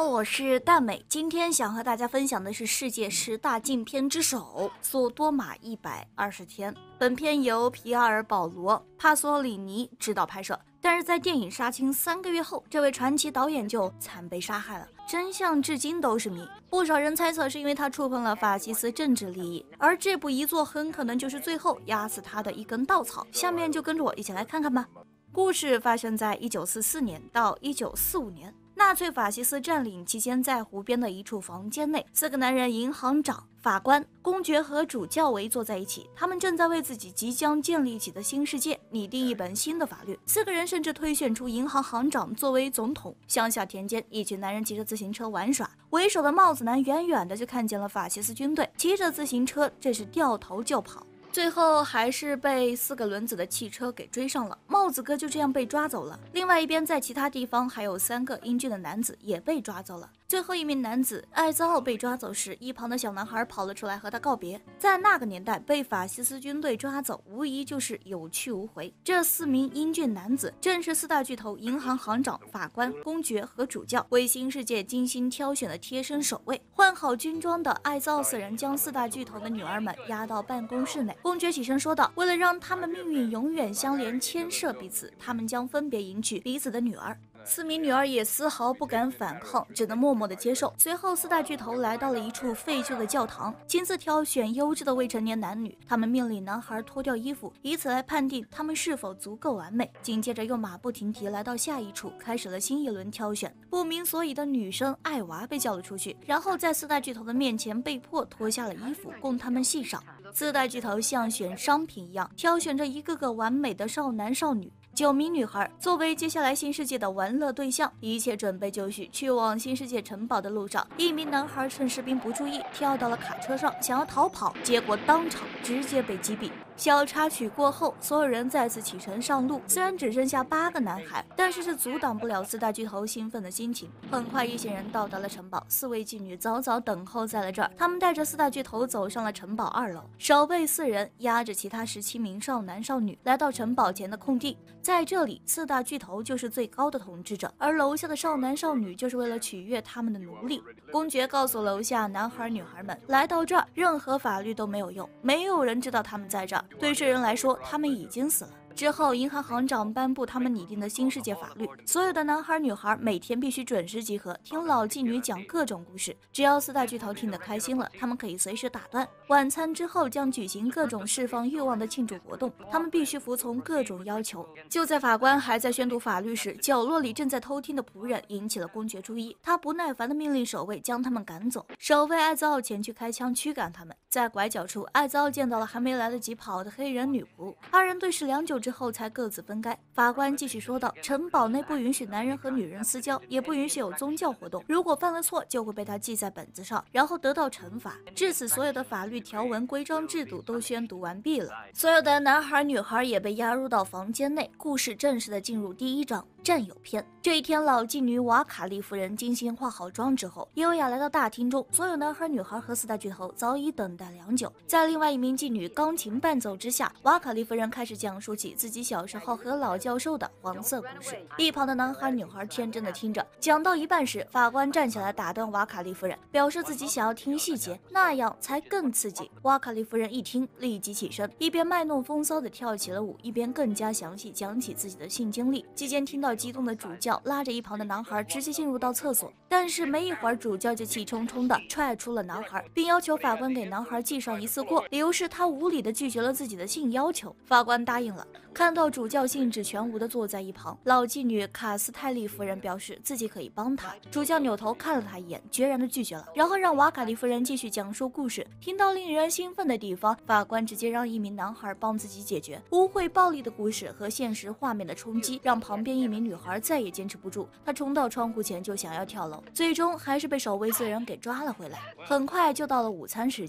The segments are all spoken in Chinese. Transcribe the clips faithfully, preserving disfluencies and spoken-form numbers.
我是大美，今天想和大家分享的是世界十大禁片之首《索多玛一百二十天》。本片由皮埃尔·保罗·帕索里尼执导拍摄，但是在电影杀青三个月后，这位传奇导演就惨被杀害了，真相至今都是谜。不少人猜测是因为他触碰了法西斯政治利益，而这部遗作很可能就是最后压死他的一根稻草。下面就跟着我一起来看看吧。故事发生在一九四四年到一九四五年。纳粹法西斯占领期间，在湖边的一处房间内，四个男人银行长、法官、公爵和主教围坐在一起，他们正在为自己即将建立起的新世界拟定一本新的法律。四个人甚至推选出银行行长作为总统。乡下田间，一群男人骑着自行车玩耍，为首的帽子男远远的就看见了法西斯军队，骑着自行车，这是掉头就跑。最后还是被四个轮子的汽车给追上了，帽子哥就这样被抓走了。另外一边，在其他地方还有三个英俊的男子也被抓走了。最后一名男子艾兹奥被抓走时，一旁的小男孩跑了出来和他告别。在那个年代，被法西斯军队抓走无疑就是有去无回。这四名英俊男子正是四大巨头银行行长、法官、公爵和主教为新世界精心挑选的贴身守卫。换好军装的艾兹奥四人将四大巨头的女儿们押到办公室内。公爵起身说道：“为了让他们命运永远相连，牵涉彼此，他们将分别迎娶彼此的女儿。”四名女儿也丝毫不敢反抗，只能默默地接受。随后，四大巨头来到了一处废旧的教堂，亲自挑选优质的未成年男女。他们命令男孩脱掉衣服，以此来判定他们是否足够完美。紧接着，又马不停蹄来到下一处，开始了新一轮挑选。不明所以的女生艾娃被叫了出去，然后在四大巨头的面前被迫脱下了衣服，供他们欣赏。四大巨头像选商品一样，挑选着一个个完美的少男少女。九名女孩作为接下来新世界的玩乐对象，一切准备就绪。去往新世界城堡的路上，一名男孩趁士兵不注意跳到了卡车上，想要逃跑，结果当场直接被击毙。小插曲过后，所有人再次启程上路。虽然只剩下八个男孩，但是是阻挡不了四大巨头兴奋的心情。很快，一行人到达了城堡，四位妓女早早等候在了这儿。他们带着四大巨头走上了城堡二楼，守卫四人押着其他十七名少男少女来到城堡前的空地。在这里，四大巨头就是最高的统治者，而楼下的少男少女就是为了取悦他们的奴隶。公爵告诉楼下男孩女孩们，来到这儿，任何法律都没有用，没有人知道他们在这儿。对世人来说，他们已经死了。之后，银行行长颁布他们拟定的新世界法律，所有的男孩女孩每天必须准时集合，听老妓女讲各种故事。只要四大巨头听得开心了，他们可以随时打断。晚餐之后将举行各种释放欲望的庆祝活动，他们必须服从各种要求。就在法官还在宣读法律时，角落里正在偷听的仆人引起了公爵注意，他不耐烦地命令守卫将他们赶走。守卫艾兹奥前去开枪驱赶他们。在拐角处，艾兹奥见到了还没来得及跑的黑人女仆，二人对视良久之后才各自分开。法官继续说道：“城堡内不允许男人和女人私交，也不允许有宗教活动。如果犯了错，就会被他记在本子上，然后得到惩罚。”至此，所有的法律条文、规章制度都宣读完毕了。所有的男孩女孩也被押入到房间内，故事正式的进入第一章。战友篇。这一天，老妓女瓦卡利夫人精心化好妆之后，优雅来到大厅中，所有男孩女孩和四大巨头早已等待良久。在另外一名妓女钢琴伴奏之下，瓦卡利夫人开始讲述起自己小时候和老教授的黄色故事。一旁的男孩女孩天真的听着，讲到一半时，法官站起来打断瓦卡利夫人，表示自己想要听细节，那样才更刺激。瓦卡利夫人一听，立即起身，一边卖弄风骚的跳起了舞，一边更加详细讲起自己的性经历。期间听到激动的主教拉着一旁的男孩直接进入到厕所，但是没一会儿，主教就气冲冲的踹出了男孩，并要求法官给男孩记上一次过，理由是他无理的拒绝了自己的性要求。法官答应了。看到主教兴致全无的坐在一旁，老妓女卡斯泰利夫人表示自己可以帮他。主教扭头看了他一眼，决然的拒绝了，然后让瓦卡利夫人继续讲述故事。听到令人兴奋的地方，法官直接让一名男孩帮自己解决。污秽暴力的故事和现实画面的冲击，让旁边一名女孩再也坚持不住，她冲到窗户前就想要跳楼，最终还是被守卫四人给抓了回来。很快就到了午餐时间，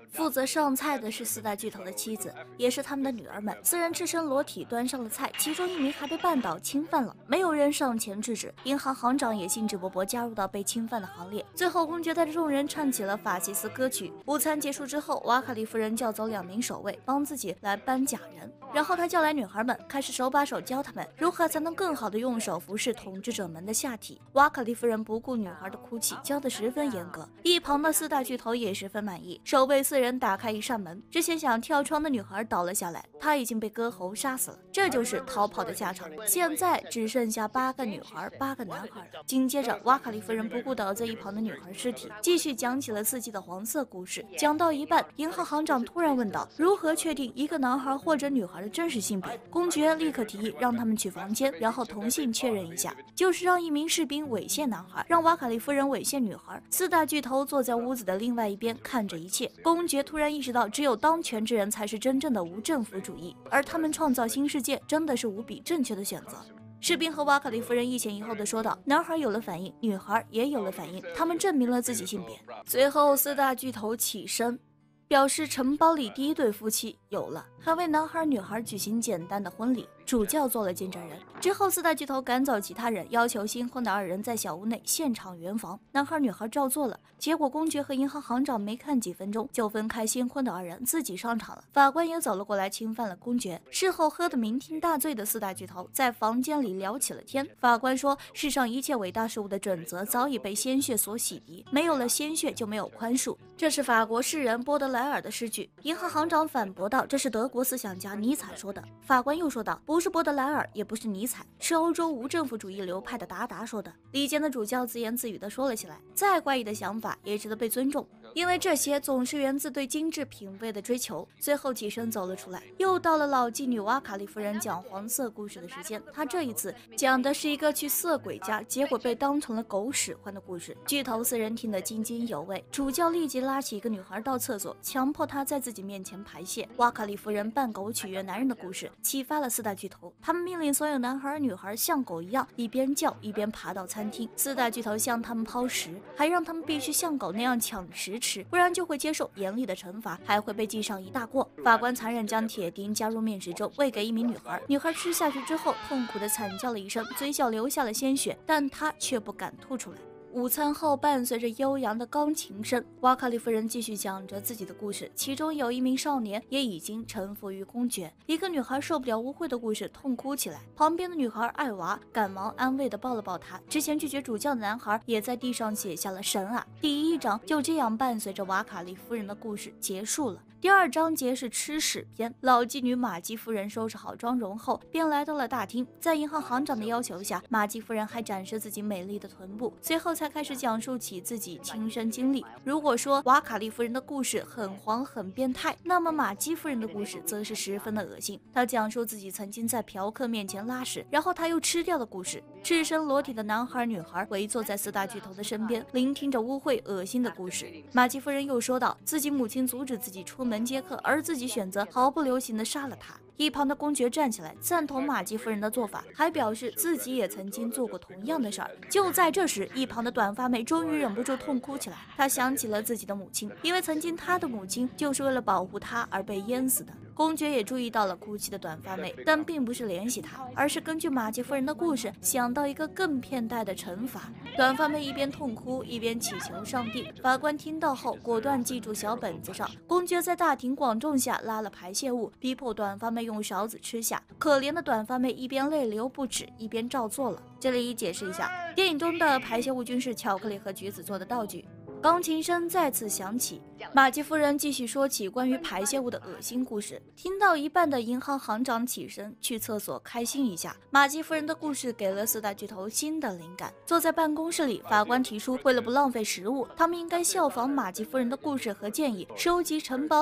负责上菜的是四大巨头的妻子，也是他们的女儿们。四人赤身裸体端上了菜，其中一名还被绊倒侵犯了，没有人上前制止。银行行长也兴致勃勃加入到被侵犯的行列。最后，公爵带着众人唱起了法西斯歌曲。午餐结束之后，瓦卡利夫人叫走两名守卫，帮自己来搬假人。然后他叫来女孩们，开始手把手教他们如何才能更好的用手服侍统治者们的下体。瓦卡利夫人不顾女孩的哭泣，教得十分严格。一旁的四大巨头也十分满意。守卫四人打开一扇门，之前想跳窗的女孩倒了下来，她已经被割喉杀死了。这就是逃跑的下场。现在只剩下八个女孩，八个男孩了。紧接着，瓦卡利夫人不顾倒在一旁的女孩尸体，继续讲起了刺激的黄色故事。讲到一半，银行行长突然问道：“如何确定一个男孩或者女孩的真实性别？”公爵立刻提议让他们去房间，然后同性确认一下，就是让一名士兵猥亵男孩，让瓦卡利夫人猥亵女孩。四大巨头坐在屋子的另外一边看着一切。公爵突然意识到，只有当权之人才是真正的无政府主义，而他们创造新世界真的是无比正确的选择。士兵和瓦卡利夫人一前一后的说道：“男孩有了反应，女孩也有了反应，他们证明了自己性别。”随后，四大巨头起身，表示城堡里第一对夫妻有了，还为男孩女孩举行简单的婚礼。主教做了见证人。之后，四大巨头赶走其他人，要求新婚的二人在小屋内现场圆房。男孩女孩照做了，结果公爵和银行行长没看几分钟就分开新婚的二人，自己上场了。法官也走了过来，侵犯了公爵。事后喝得酩酊大醉的四大巨头在房间里聊起了天。法官说，世上一切伟大事物的准则早已被鲜血所洗涤，没有了鲜血就没有宽恕。这是法国诗人波德莱尔的诗句。银行行长反驳道，这是德国思想家尼采说的。法官又说道，不是波德莱尔，也不是尼采，是欧洲无政府主义流派的达达说的。礼监的主教自言自语地说了起来，再怪异的想法也值得被尊重，因为这些总是源自对精致品味的追求。最后起身走了出来。又到了老妓女瓦卡利夫人讲黄色故事的时间，她这一次讲的是一个去色鬼家，结果被当成了狗使唤的故事。巨头四人听得津津有味。主教立即拉起一个女孩到厕所，强迫她在自己面前排泄。瓦卡利夫人扮狗取悦男人的故事启发了四大巨头，他们命令所有男孩女孩像狗一样一边叫一边爬到餐厅。四大巨头向他们抛食，还让他们必须像狗那样抢食吃，不然就会接受严厉的惩罚，还会被记上一大过。法官残忍将铁钉加入面食中，喂给一名女孩。女孩吃下去之后，痛苦地惨叫了一声，嘴角流下了鲜血，但她却不敢吐出来。午餐后，伴随着悠扬的钢琴声，瓦卡利夫人继续讲着自己的故事。其中有一名少年也已经臣服于公爵。一个女孩受不了污秽的故事，痛哭起来。旁边的女孩艾娃赶忙安慰地抱了抱她。之前拒绝主教的男孩也在地上写下了神啊。第一章就这样伴随着瓦卡利夫人的故事结束了。第二章节是吃屎篇。老妓女玛姬夫人收拾好妆容后，便来到了大厅。在银行行长的要求下，玛姬夫人还展示自己美丽的臀部，随后才开始讲述起自己亲身经历。如果说瓦卡利夫人的故事很黄很变态，那么玛姬夫人的故事则是十分的恶心。她讲述自己曾经在嫖客面前拉屎，然后她又吃掉的故事。赤身裸体的男孩女孩围坐在四大巨头的身边，聆听着污秽恶心的故事。玛姬夫人又说道，自己母亲阻止自己出门接客，而自己选择毫不留情地杀了他。一旁的公爵站起来赞同玛姬夫人的做法，还表示自己也曾经做过同样的事儿。就在这时，一旁的短发妹终于忍不住痛哭起来。她想起了自己的母亲，因为曾经她的母亲就是为了保护她而被淹死的。公爵也注意到了哭泣的短发妹，但并不是怜惜她，而是根据玛姬夫人的故事想到一个更变态的惩罚。短发妹一边痛哭一边祈求上帝。法官听到后果断记住小本子上。公爵在大庭广众下拉了排泄物，逼迫短发妹用勺子吃下。可怜的短发妹一边泪流不止，一边照做了。这里解释一下，电影中的排泄物均是巧克力和橘子做的道具。钢琴声再次响起，玛姬夫人继续说起关于排泄物的恶心故事。听到一半的银行行长起身去厕所开心一下。玛姬夫人的故事给了四大巨头新的灵感。坐在办公室里，法官提出，为了不浪费食物，他们应该效仿玛姬夫人的故事和建议，收集城堡里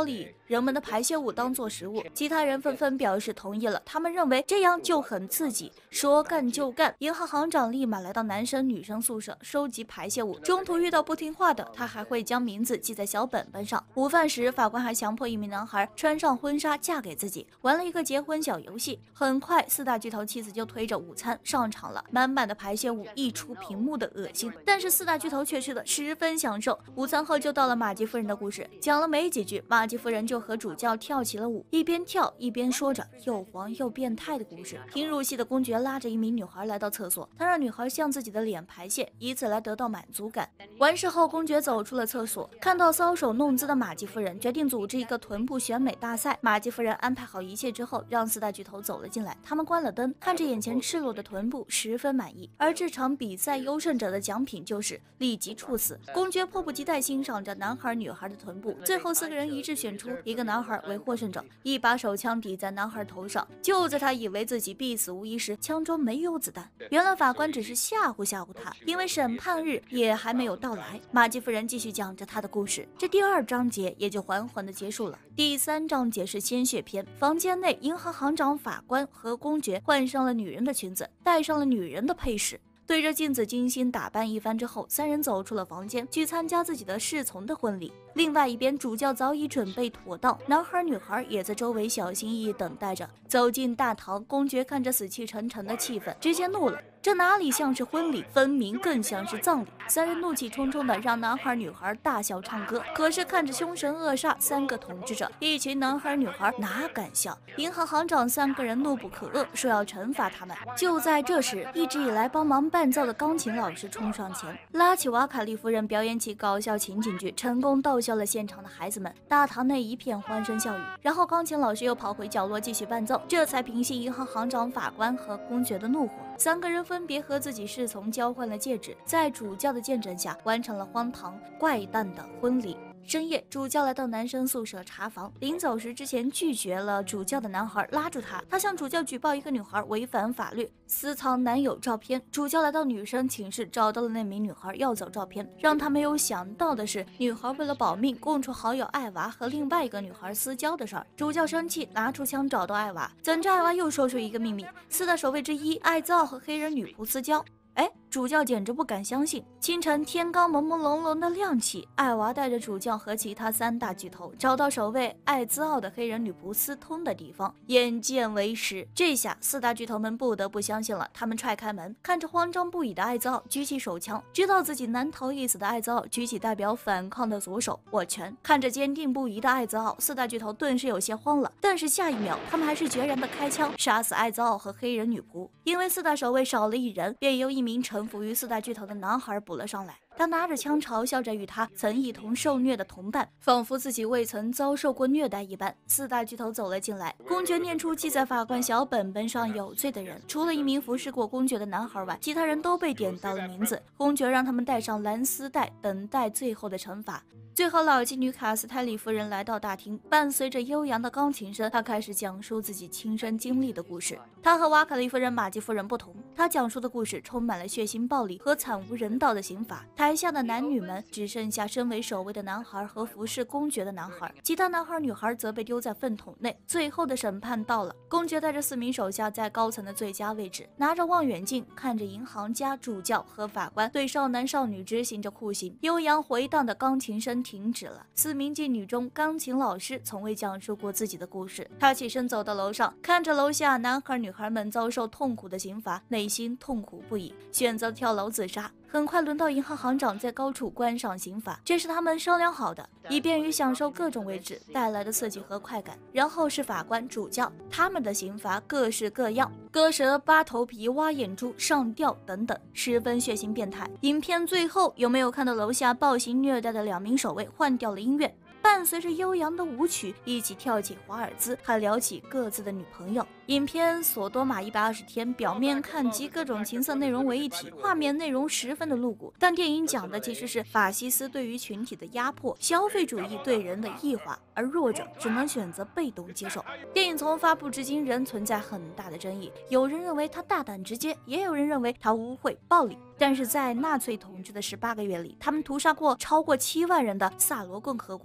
人们的排泄物当做食物。其他人纷纷表示同意了，他们认为这样就很刺激，说干就干。银行行长立马来到男生女生宿舍收集排泄物，中途遇到不听话的，他还会将名字记在小本本上。午饭时，法官还强迫一名男孩穿上婚纱嫁给自己，玩了一个结婚小游戏。很快，四大巨头妻子就推着午餐上场了，满满的排泄物溢出屏幕的恶心，但是四大巨头却吃得十分享受。午餐后就到了马吉夫人的故事，讲了没几句，马吉夫人就和主教跳起了舞，一边跳一边说着又黄又变态的故事。听入戏的公爵拉着一名女孩来到厕所，他让女孩向自己的脸排泄，以此来得到满足感。完事后，公爵走出了厕所，看到搔首弄姿的马吉夫人，决定组织一个臀部选美大赛。马吉夫人安排好一切之后，让四大巨头走了进来，他们关了灯，看着眼前赤裸的臀部，十分满意。而这场比赛优胜者的奖品就是立即处死。公爵迫不及待欣赏着男孩女孩的臀部，最后四个人一致选出一个男孩为获胜者，一把手枪抵在男孩头上。就在他以为自己必死无疑时，枪中没有子弹。原来法官只是吓唬吓唬他，因为审判日也还没有到来。马吉夫人继续讲着她的故事，这第二章节也就缓缓的结束了。第三章节是鲜血篇。房间内，银行行长、法官和公爵换上了女人的裙子，戴上了女人的配饰，对着镜子精心打扮一番之后，三人走出了房间，去参加自己的侍从的婚礼。另外一边，主教早已准备妥当，男孩女孩也在周围小心翼翼等待着。走进大堂，公爵看着死气沉沉的气氛，直接怒了，这哪里像是婚礼，分明更像是葬礼。三人怒气冲冲的让男孩女孩大笑唱歌，可是看着凶神恶煞三个统治者，一群男孩女孩哪敢笑？银行行长三个人怒不可遏，说要惩罚他们。就在这时，一直以来帮忙伴奏的钢琴老师冲上前，拉起瓦卡利夫人表演起搞笑情景剧，成功逗笑了现场的孩子们。大堂内一片欢声笑语，然后钢琴老师又跑回角落继续伴奏，这才平息银行行长、法官和公爵的怒火。三个人分别和自己侍从交换了戒指，在主教的见证下完成了荒唐怪诞的婚礼。深夜，主教来到男生宿舍查房，临走时之前拒绝了主教的男孩拉住他，他向主教举报一个女孩违反法律，私藏男友照片。主教来到女生寝室，找到了那名女孩，要走照片。让他没有想到的是，女孩为了保命，供出好友艾娃和另外一个女孩私交的事儿。主教生气，拿出枪找到艾娃，怎知艾娃又说出一个秘密：四大守卫之一艾兹奥和黑人女仆私交。哎，主教简直不敢相信。清晨，天刚朦朦胧胧的亮起，艾娃带着主教和其他三大巨头找到守卫艾兹奥的黑人女仆私通的地方，眼见为实。这下四大巨头们不得不相信了，他们踹开门，看着慌张不已的艾兹奥举起手枪，知道自己难逃一死的艾兹奥举起代表反抗的左手握拳。看着坚定不移的艾兹奥，四大巨头顿时有些慌了，但是下一秒他们还是决然的开枪杀死艾兹奥和黑人女仆。因为四大守卫少了一人，便由一名臣服于四大巨头的男孩补了上来。他拿着枪嘲笑着与他曾一同受虐的同伴，仿佛自己未曾遭受过虐待一般。四大巨头走了进来，公爵念出记在法官小本本上有罪的人，除了一名服侍过公爵的男孩外，其他人都被点到了名字。公爵让他们带上蓝丝带，等待最后的惩罚。最后，老妓女卡斯泰里夫人来到大厅，伴随着悠扬的钢琴声，她开始讲述自己亲身经历的故事。她和瓦卡利夫人、马吉夫人不同，她讲述的故事充满了血腥暴力和惨无人道的刑罚。台下的男女们只剩下身为守卫的男孩和服侍公爵的男孩，其他男孩女孩则被丢在粪桶内。最后的审判到了，公爵带着四名手下在高层的最佳位置，拿着望远镜看着银行家、主教和法官对少男少女执行着酷刑。悠扬回荡的钢琴声停止了。四名妓女中，钢琴老师从未讲述过自己的故事。他起身走到楼上，看着楼下男孩女孩们遭受痛苦的刑罚，内心痛苦不已，选择跳楼自杀。很快轮到银行行长在高处观赏刑罚，这是他们商量好的，以便于享受各种位置带来的刺激和快感。然后是法官、主教，他们的刑罚各式各样，割舌、扒头皮、挖眼珠、上吊等等，十分血腥变态。影片最后有没有看到楼下暴行虐待的两名守卫换掉了音乐，伴随着悠扬的舞曲，一起跳起华尔兹，还聊起各自的女朋友。影片《索多玛一百二十天》表面看集各种情色内容为一体，画面内容十分的露骨，但电影讲的其实是法西斯对于群体的压迫，消费主义对人的异化，而弱者只能选择被动接受。电影从发布至今仍存在很大的争议，有人认为它大胆直接，也有人认为它污秽暴力。但是在纳粹统治的十八个月里，他们屠杀过超过七万人的萨罗共和国人。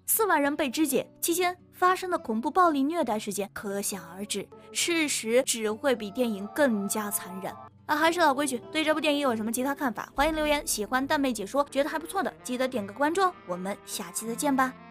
四万人被肢解，期间发生的恐怖暴力虐待事件可想而知，事实只会比电影更加残忍。啊，还是老规矩，对这部电影有什么其他看法，欢迎留言。喜欢蛋妹解说，觉得还不错的，记得点个关注哦。我们下期再见吧。